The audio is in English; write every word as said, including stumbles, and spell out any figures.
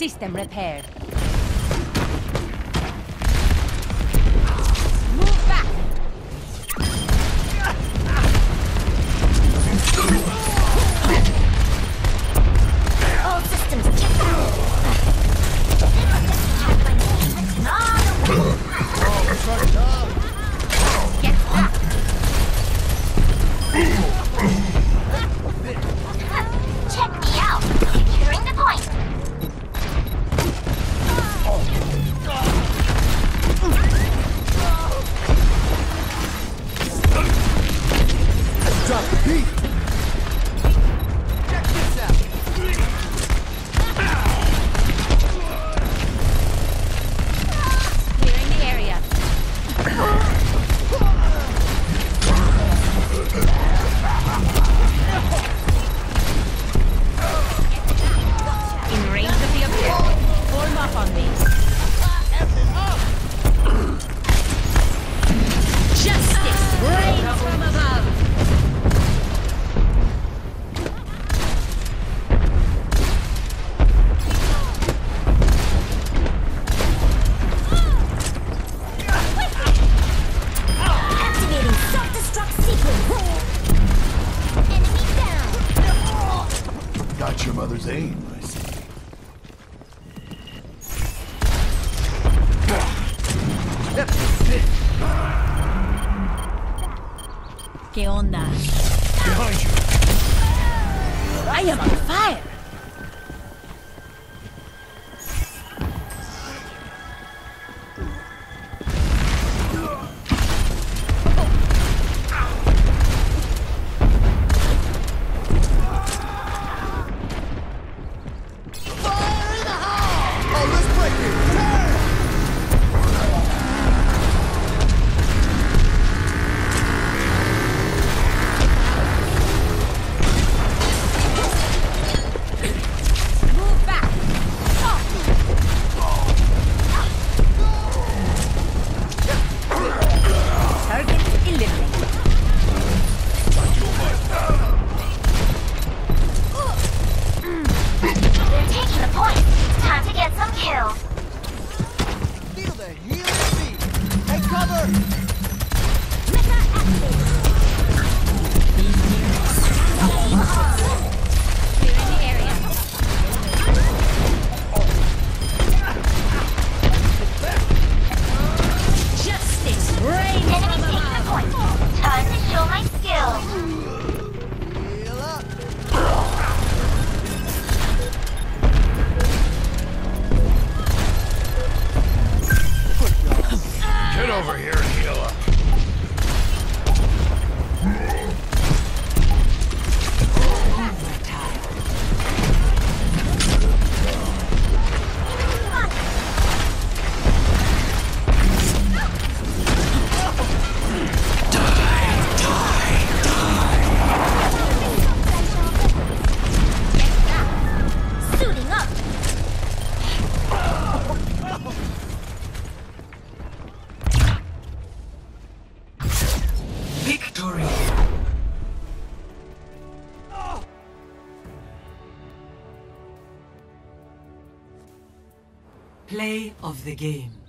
System repaired. Move back! All systems check out! They must have had my name written all over. Get back! Check me out! Securing the point! Drop the beat! Check this out! Clearing the area. In range of the objective. Form up on me. Justice reigns from above. Activating self-destruct sequence. Enemy down. Got your mother's aim, I see. ¿Qué onda? Behind you! I am on fire! Fire in the hole! Oh, let's break it! Turn! Move back! Target eliminated. They're taking the point. Time to get some kills. Feel the healing beat! Take cover! Meta active. Clearing the area. Justice reigns from Enemy taking the above. point. Time to show my skills. Heal up! Get over here and heal up. Suiting up. Victory! Play of the game.